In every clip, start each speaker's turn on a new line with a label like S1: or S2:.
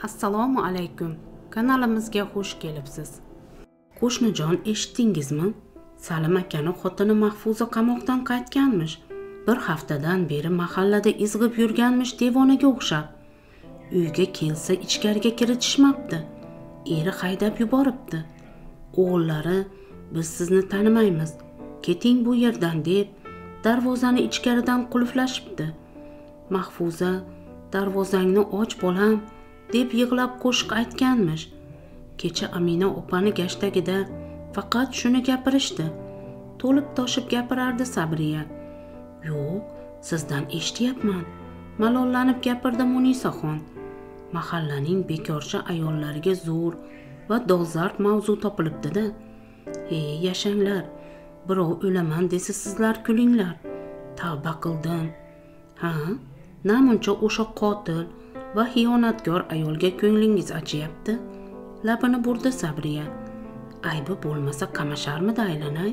S1: Assalomu alaykum. Kanalimizga xush kelibsiz. Qo'shnijon, eshitdingizmi? Salim akani xotini Mahfuza qamoqdan qaytganmish. Bir haftadan beri mahallada izg'ib yurganmish devonaga o'xshab. Uyga kelsa ichkariga kiritishmabdi. Eri haydab yuboribdi. O'g'illari biz sizni tanimaymiz, keting bu yerdan deb darvozani ichkaridan qulflashibdi. Mahfuza darvozangni och bolam deb yig'lab qo'shiq aytganmish. Kecha Amina opani gashtagida faqat shuni gapirishdi. To'lib toshib gapirardi Sabriya. Yo'q, sizdan eshityapman. Malollanib gapirdi Munisaxon. Mahallaning bekorcha ayollariga zo'r va dolzarb mavzu topilibdi-da. Ey yashanglar, birov o'laman desa sizlar kulinglar. Tavba qildim. Ha, namuncha o'sha qotil va xiyonatkor ayolga ko'nglingiz achyapti? Labini burdi Sabriya. Aybi bo'lmasa qamasharmidi aylanay?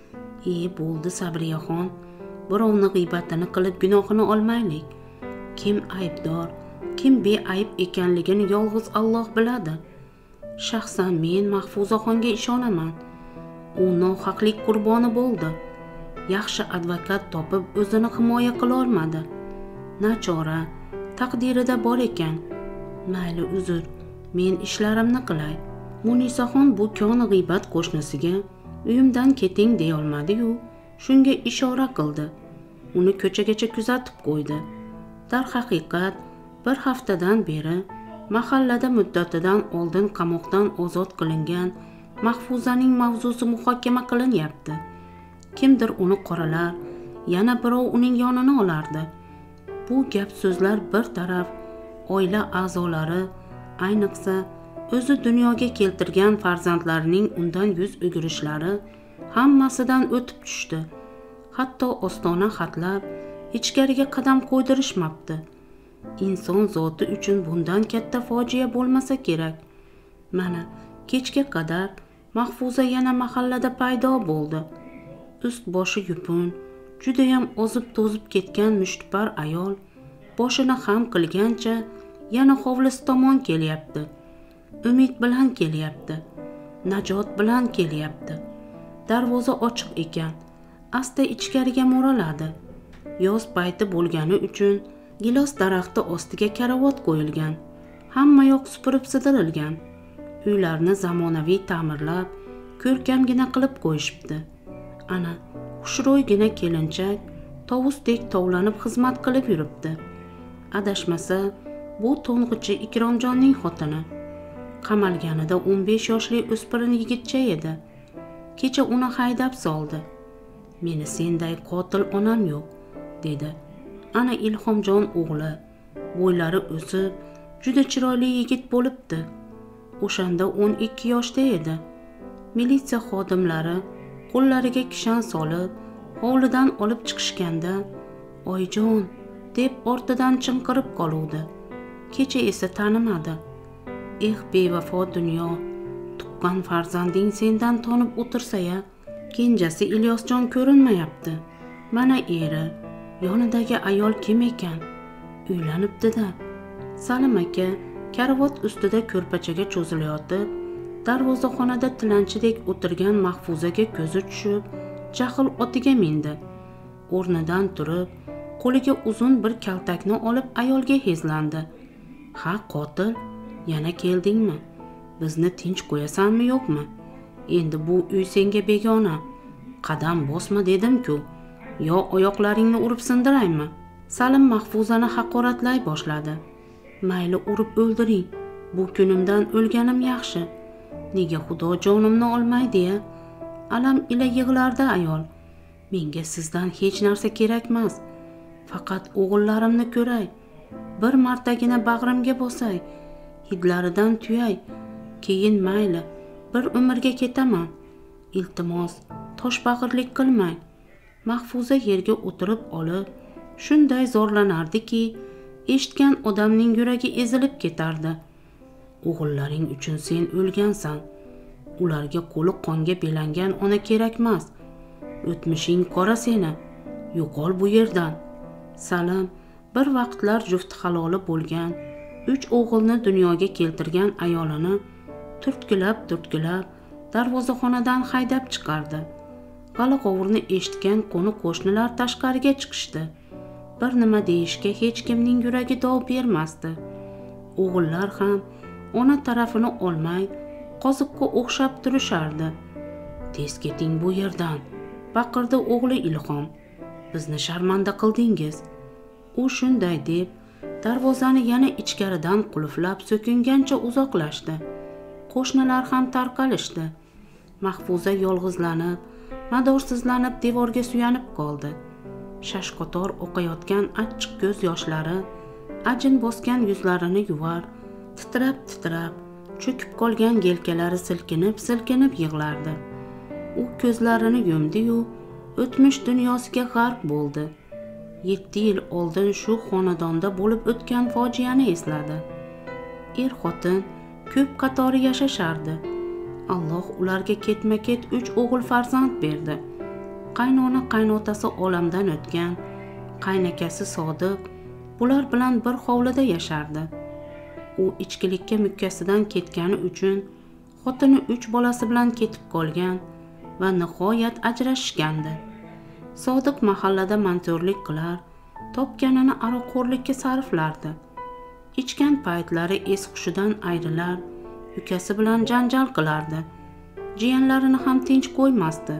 S1: Bo'ldi Sabriyaxon. Birovni g'iybatini qilib gunohini olmaylik. Kim aybdor, kim beayb ekanligini yolg'iz Alloh biladi. Shaxsan men Mahfuzaxonga ishonaman. U nohaqlik qurboni bo'ldi. Yaxshi advokat topib o'zini himoya qila olmadi. Nachora, taqdirida bor ekan. Mayli uzr, men ishlarimni qilay. Munisaxon bu koni g'iybat qo'shnisiga uyimdan keting deya olmadi-yu, shunga ishora qildi. Uni ko'chagacha kuzatib qo'ydi. Darhaqiqat, bir haftadan beri mahallada muddatidan oldin qamoqdan ozod qilingan Mahfuzaning mavzusi muhokama qilinyapti. Kimdir uni qoralar, yana birov uning yonini olardi. Bu gap so'zlar bir taraf oila a'zolari, ayniqsa o'zi dunyoga keltirgan farzandlarining undan yuz o'girishlari hammasidan o'tib tushdi. Hatto ostona xatlab ichkariga qadam qo'ydirishmabdi. Inson zoti uchun bundan katta fojia bo'lmasa kerak. Mana kechga qadar Mahfuza yana mahallada paydo bo'ldi. Ust boshi yupun, juda ham ozib-to'zib ketgan mushtipar ayol boshini xam qilgancha yana hovlisi tomon kelyapti. Umid bilan kelyapti. Najot bilan kelyapti. Darvoza ochiq ekan. Asta ichkariga mo'raladi. Yoz payti bo'lgani uchun gilos daraxti ostiga karavot qo'yilgan. Hamma yoq supurib sidirilgan. Uylarni zamonaviy ta'mirlab, ko'rkamgina qilib qo'yishibdi. Ana, xushro'ygina kelinchak tovusdek tovlanib xizmat qilib yuribdi. Adashmasa, bu to'ng'ichi Ikromjonning xotini. Qamalganida 15 yoshli o'spirin yigitcha edi. Kecha uni haydab soldi. Meni senday qotil onam yo'q, dedi. Ana Ilhomjon o'g'li, bo'ylari o'sib, juda chiroyli yigit bo'libdi. O'shanda 12 yoshda edi. Militsiya xodimlari qo'llariga kishan solib, hovlidan olib chiqishganda, "Oyjon" deb ortidan chinqirib qoluvdi. Kecha esa tanimadi. Bevafo dunyo, tuqqan farzanding sendan tonib o'tirsa-ya, kenjasi Ilyosjon ko'rinmayapti. Mana eri, yonidagi ayol kim ekan? Uylanibdi-da. Salim aka karavot ustida ko'rpachaga cho'zilayotib, darvozaxonada tilanchidek o'tirgan Mahfuzaga ko'zi tushib, jahl otiga mindi. O'rnidan turib, qo'liga uzun bir kaltakni olib ayolga hezlandi. "Ha, qotil, yana keldingmi? Bizni tinch qo'yasanmi yo'qmi? Endi bu uy senga begona. Qadam bosma dedim-ku. Yo oyoqlaringni urib sindiraymi?" Salim Mahfuzani haqoratlay boshladi. "Mayli urib o'ldiring. Bu kunimdan o'lganim yaxshi. Nega Xudo jonimni olmaydi-ya?" Alam ila yig'lardi ayol. "Menga sizdan hech narsa kerakmas. Faqat o'g'illarimni ko'ray. Bir martagina bag'rimga bosay. Hidlaridan tuyay. Keyin mayli, bir umrga ketaman. Iltimos, toshbag'irlik qilmang." Mahfuza yerga o'tirib olib, shunday zorlanardiki, eshitgan odamning yuragi ezilib ketardi. "O'g'illaring uchun sen o'lgansan. Ularga qo'li qonga belangan ona kerakmas. O'tmishing qora seni. Yo'qol bu yerdan." Salim bir vaqtlar jufti haloli bo'lgan 3 o'g'ilni dunyoga keltirgan ayolini turtkilab darvozaxonadan haydab chiqardi. G'ala-g'ovurni eshitgan qo'ni-qo'shnilar tashqariga chiqishdi. Bir nima deyishga hech kimning yuragi dov bermasdi. O'g'illar ham ona tarafini olmay qoziqqa o'xshab turishardi. "Tez keting bu yerdan", baqirdi o'g'li Ilhom. "Bizni sharmanda qildingiz." U shunday deb darvozani yana ichkaridan qulflab so'kingancha uzoqlashdi. Qo'shnilar ham tarqalishdi. Mahfuza yolg'izlanib, madorsizlanib devorga suyanib qoldi. Shashqotor oqayotgan achchiq ko'z yoshlari ajin bosgan yuzlarini yuvar, titrab cho'kib qolgan yelkalari silkinib yig'lardi. U ko'zlarini yumdi-yu o'tmish dunyosiga g'arq bo'ldi. 7 yil oldin shu xonadonda bo'lib o'tgan fojiani esladi. Er-xotin ko'p qatori yashashardi. Alloh ularga ketma-ket 3 o'g'il farzand berdi. Qaynona qaynotasi olamdan o'tgan, qaynakasi Sodiq bular bilan bir hovlida yashardi. U ichkilikka mukkasidan ketgani uchun xotini 3 bolasi bilan ketib qolgan va nihoyat ajrashishgandi. Sodiq mahallada mantyorlik qilar, topganini aroqxo'rlikka sarflardi. Ichgan paytlari es-hushidan ayrilar, ukasi bilan janjal qilardi. Jiyanlarini ham tinch qo'ymasdi.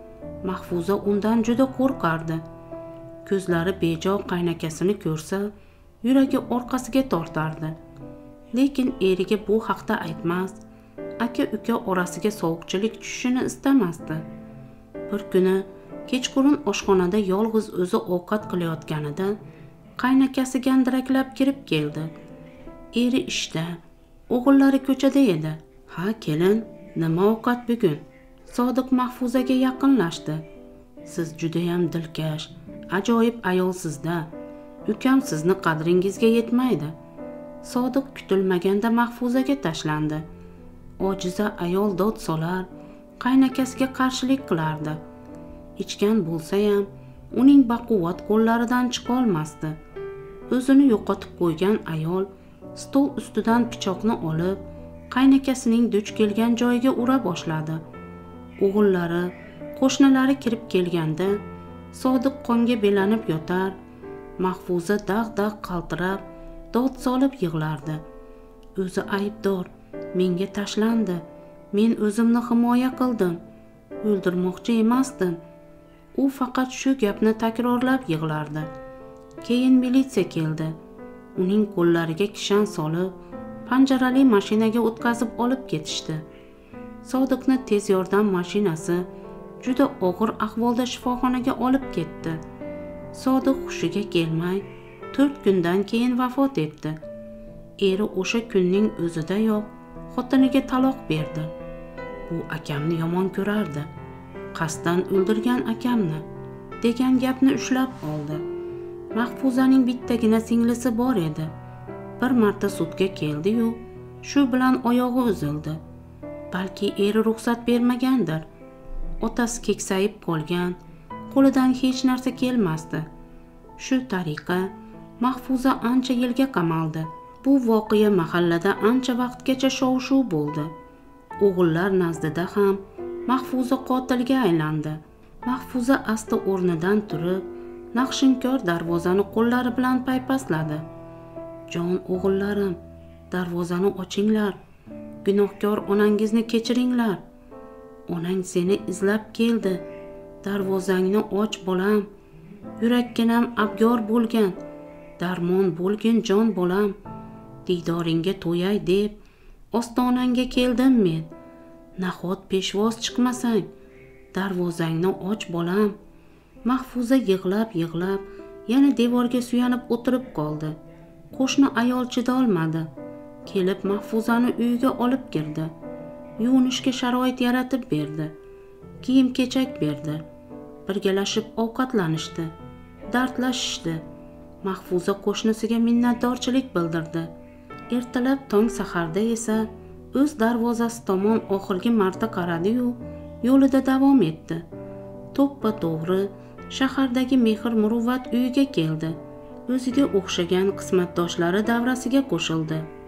S1: Mahfuza undan juda qo'rqardi. Ko'zlari bejo qaynakasini ko'rsa, yuragi orqasiga tortardi. Lekin eriga bu haqda aytmas, aka-uka orasiga sovuqchilik tushishini istamasdi. Bir kuni kechqurun oshxonada yolg'iz o'zi ovqat qilayotganida qaynakasi gandiraklab kirib keldi. Eri ishda, o'g'illari ko'chada edi. "Ha, kelin, nima ovqat bugun?" Sodiq Mahfuzaga yaqinlashdi. "Siz juda ham dilkash, ajoyib ayolsiz-da. Ukam sizni qadringizga yetmaydi." Sodiq kutilmaganda Mahfuzaga tashlandi. Ojiza ayol dod solar, qaynakasiga qarshilik qilardi. Ichgan bo'lsa ham uning baquvvat qo'llaridan chiqa olmasdi. O'zini yo'qotib qo'ygan ayol stol ustidan pichoqni olib, qaynakasining duch kelgan joyiga ura boshladi. O'g'illari, qo'shnilari kirib kelganda Sodiq qonga belanib yotar, Mahfuza dag' qaltirab, dod solib yig'lardi. "O'zi aybdor, menga tashlandi. Men o'zimni himoya qildim. O'ldirmoqchi emasdim." U faqat shu gapni takrorlab yig'lardi. Keyin militsiya keldi. Uning qo'llariga kishan solib, panjarali mashinaga o'tkazib olib ketishdi. Sodiqni tez yordam mashinasi juda og'ir ahvolda shifoxonaga olib ketdi. Sodiq hushiga kelmay 4 kundan keyin vafot etdi. Eri o'sha kunning o'zidayoq xotiniga taloq berdi. "Bu akamni yomon ko'rardi. Qasddan o'ldirgan akamni" degan gapni ushlab oldi. Mahfuzaning bittagina singlisi bor edi. Bir marta sudga keldi-yu, shu bilan oyog'i uzildi. Balki eri ruxsat bermagandir. Otasi keksayib qolgan, qo'lidan hech narsa kelmasdi. Shu tariqa Mahfuza ancha yilga qamaldi. Bu voqea mahallada ancha vaqtgacha shov-shuv bo'ldi. O'g'illar nazdida ham Mahfuza qotilga aylandi. Mahfuza asta o'rnidan turib, naqshinkor darvozani qo'llari bilan paypasladi. "Jon o'g'illarim, darvozani ochinglar. Gunohkor onangizni kechiringlar. Onang seni izlab keldi. Darvozangni och bolam. Yurakkinam abgor bo'lgan. Darmon bo'lgin jon bolam. Diydoringga to'yay deb ostonangga keldim men. Nahot peshvoz chiqmasang, darvozangni och bolam." Mahfuza yig'lab yana devorga suyanib o'tirib qoldi. Qo'shni ayol chidolmadi. Kelib Mahfuzani uyiga olib kirdi. Yuvinishga sharoit yaratib berdi. Kiyim-kechak berdi. Birgalashib ovqatlanishdi, dardlashishdi. Mahfuza qo'shnisiga minnatdorchilik bildirdi. Ertalab tong saharda esa o'z darvozasi tomon oxirgi marta qaradi-yu, yo'lida davom etdi. To'ppa to'g'ri shahardagi mehr-muruvvat uyiga keldi. o'ziga o'xshagan qismatdoshlari davrasiga qo'shildi.